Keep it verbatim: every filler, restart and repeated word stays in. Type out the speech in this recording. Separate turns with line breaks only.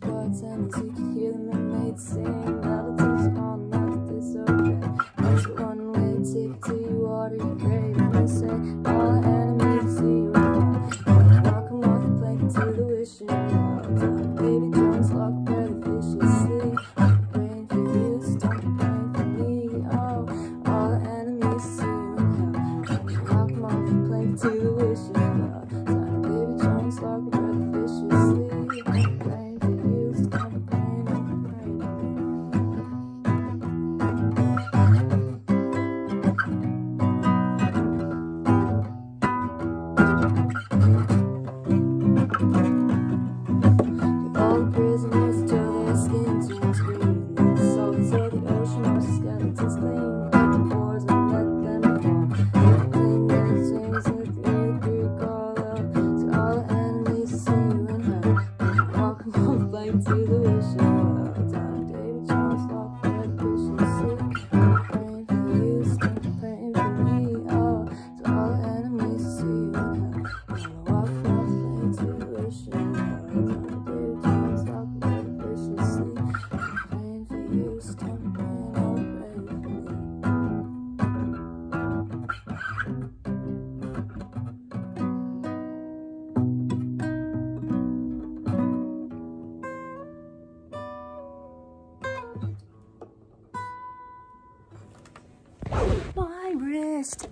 parts, and as you can hear the mermaids sing, melodies all night disobey. There's a one-way ticket to your watery grave, and they say all our enemies see you now. Knock 'em off the plank to the wishing well done. Baby Jones, lock where the fishes sleep. I'm praying for you, so don't be praying for me. Oh, all our enemies see you in hell. Knock 'em off the plank to the wishing well done. Baby Jones, lock where the fishes sleep. I'm praying for you, so don't be praying, don't be praying for me. All the prisoners till their skin turns green. The salts of the ocean, all the skeletons clean. Open doors and let them fall. Everything that sings with me, the Greek all up. To all the enemies see you in hell. Walk 'em on the plank to the wishing well done. David Jones, lock where the fishes sleep. I'm praying for you, so don't be praying for me. Oh, to all the enemies see you in hell. I'ma walk on the plank to the wishing well done. David Jones, lock where the fishes sleep. I'm praying for you, so don't be praying, don't pray for me. My wrist.